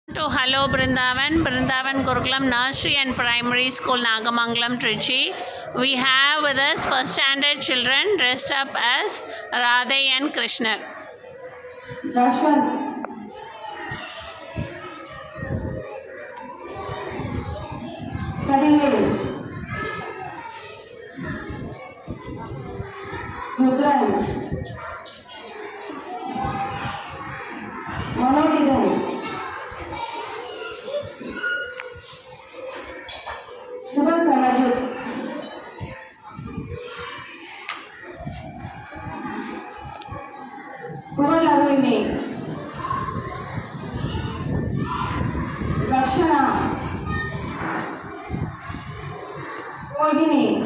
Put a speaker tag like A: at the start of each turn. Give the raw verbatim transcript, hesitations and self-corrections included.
A: To Hello Brindavan, Brindavan Gurukulam Nursery and Primary School, Nagamangalam, Trichy. We have with us first standard children dressed up as Radhe and Krishna.
B: Joshua. Kadilu. Mudran. Monodidan. Shubha Samajut. Kumalaruni. Lakshana. Kohini.